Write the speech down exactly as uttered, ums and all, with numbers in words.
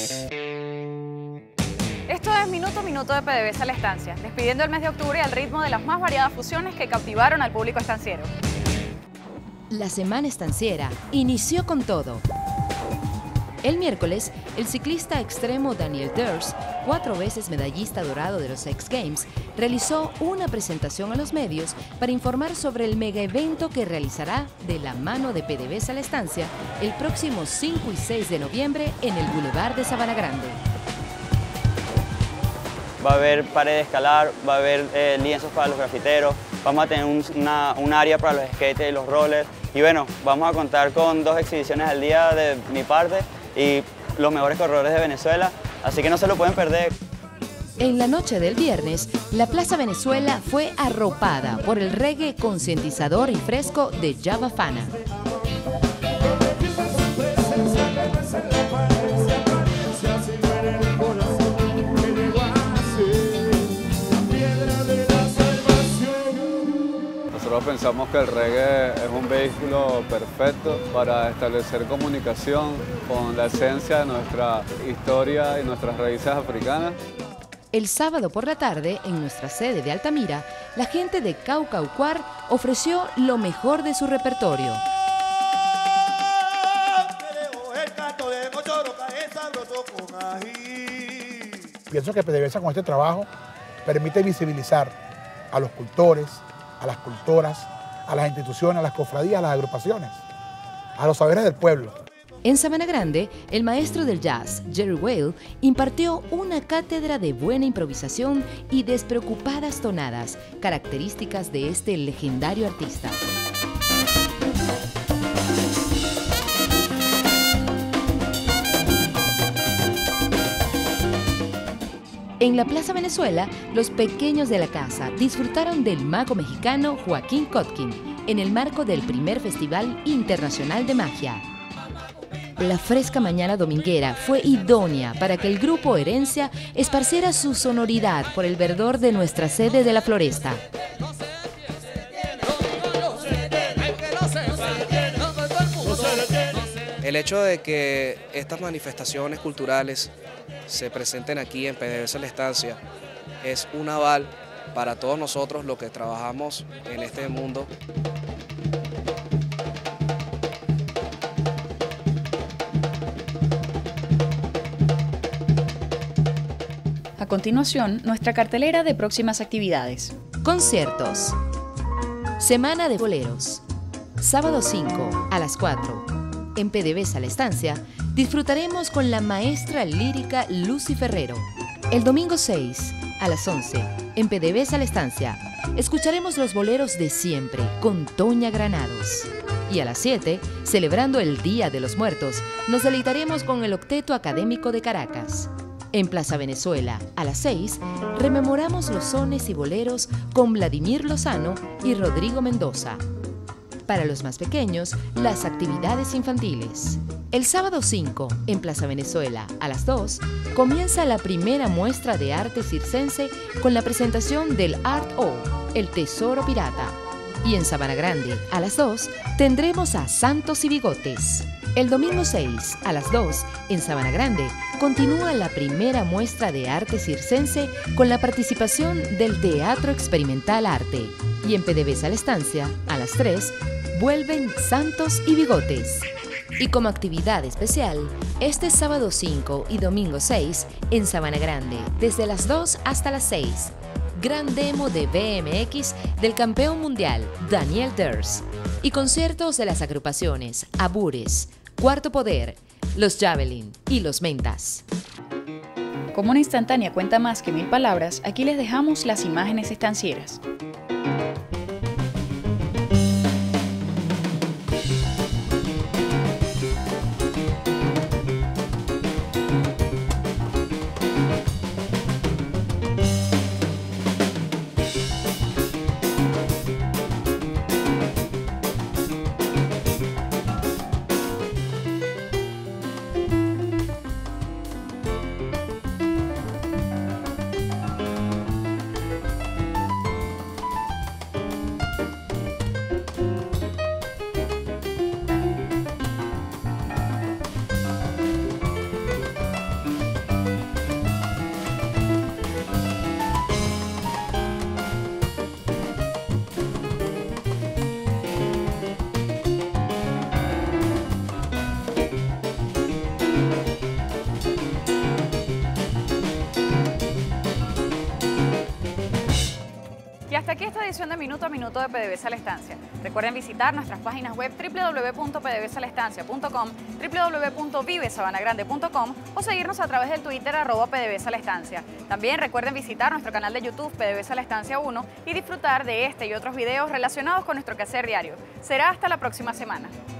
Esto es Minuto a Minuto de PDVSA La Estancia, despidiendo el mes de octubre al ritmo de las más variadas fusiones que cautivaron al público estanciero. La semana estanciera inició con todo. El miércoles, el ciclista extremo Daniel Ders, cuatro veces medallista dorado de los X Games, realizó una presentación a los medios para informar sobre el mega evento que realizará de la mano de PDVSA La Estancia el próximo cinco y seis de noviembre en el Boulevard de Sabana Grande. Va a haber pared de escalar, va a haber eh, lienzos para los grafiteros, vamos a tener un, una, un área para los skates y los rollers. Y bueno, vamos a contar con dos exhibiciones al día de mi parte y los mejores corredores de Venezuela, así que no se lo pueden perder. En la noche del viernes, la Plaza Venezuela fue arropada por el reggae concientizador y fresco de Java Fana. Nosotros pensamos que el reggae es un vehículo perfecto para establecer comunicación con la esencia de nuestra historia y nuestras raíces africanas. El sábado por la tarde, en nuestra sede de Altamira, la gente de Caucaucuar ofreció lo mejor de su repertorio. Pienso que PDVSA con este trabajo permite visibilizar a los cultores, a las cultoras, a las instituciones, a las cofradías, a las agrupaciones, a los saberes del pueblo. En Sabana Grande, el maestro del jazz, Jerry Whale, impartió una cátedra de buena improvisación y despreocupadas tonadas, características de este legendario artista. En la Plaza Venezuela, los pequeños de la casa disfrutaron del mago mexicano Joaquín Kotkin en el marco del primer Festival Internacional de Magia. La fresca mañana dominguera fue idónea para que el grupo Herencia esparciera su sonoridad por el verdor de nuestra sede de la Floresta. El hecho de que estas manifestaciones culturales se presenten aquí en PDVSA La Estancia es un aval para todos nosotros los que trabajamos en este mundo. A continuación, nuestra cartelera de próximas actividades. Conciertos. Semana de boleros. Sábado cinco a las cuatro. En PDVSA La Estancia disfrutaremos con la maestra lírica Lucy Ferrero. El domingo seis a las once. En PDVSA La Estancia escucharemos los boleros de siempre con Toña Granados. Y a las siete, celebrando el Día de los Muertos, nos deleitaremos con el Octeto Académico de Caracas. En Plaza Venezuela, a las seis, rememoramos los sones y boleros con Vladimir Lozano y Rodrigo Mendoza. Para los más pequeños, las actividades infantiles. El sábado cinco, en Plaza Venezuela, a las dos, comienza la primera muestra de arte circense con la presentación del Art O, el Tesoro Pirata. Y en Sabana Grande, a las dos, tendremos a Santos y Bigotes. El domingo seis, a las dos, en Sabana Grande, continúa la primera muestra de arte circense con la participación del Teatro Experimental Arte. Y en PDVSA La Estancia, a las tres, vuelven Santos y Bigotes. Y como actividad especial, este sábado cinco y domingo seis, en Sabana Grande, desde las dos hasta las seis, gran demo de B M X del campeón mundial Daniel Ders y conciertos de las agrupaciones Abures, Cuarto Poder, Los Javelin y Los Mentas. Como una instantánea cuenta más que mil palabras, aquí les dejamos las imágenes estancieras. edición de Minuto a Minuto de PDVSA La Estancia. Recuerden visitar nuestras páginas web doble u doble u doble u punto p d v s a la estancia punto com, doble u doble u doble u punto vive sabana grande punto com o seguirnos a través del Twitter arroba PDVSA La Estancia. También recuerden visitar nuestro canal de YouTube PDVSA La Estancia uno y disfrutar de este y otros videos relacionados con nuestro quehacer diario. Será hasta la próxima semana.